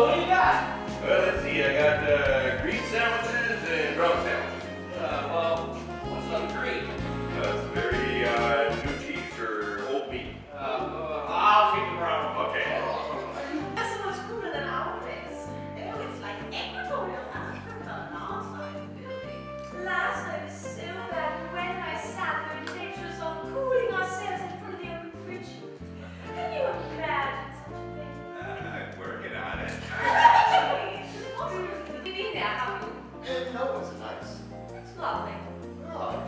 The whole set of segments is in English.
What do you got? Well, let's see. I got green sandwiches and brown sandwiches. Well, what's on green? That's very new cheese or old meat. I'll take the brown. Okay. That's so much cooler than our place. Oh, it's like equatorial Africa outside the building. Last night was so bad we went and I sat there in pictures of cooling ourselves in front of the open fridge. Can you imagine such a thing? I'm working on it. It's impossible. You've been there, have you? No, it's nice. It's lovely. Oh.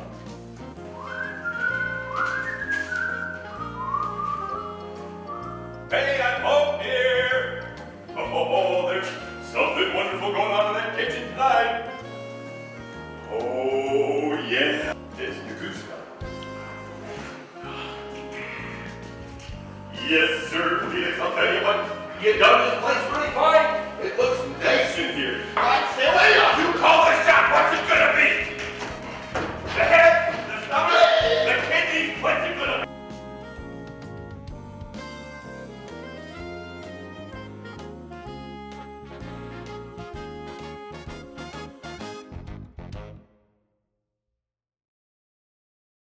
Hey, I'm home here. Oh, there's something wonderful going on in that kitchen tonight. Oh, yeah. It's Naguska. Yes, sir, Felix. I'll tell you what. You done this place really fine. It looks nice in here. Right, Sam?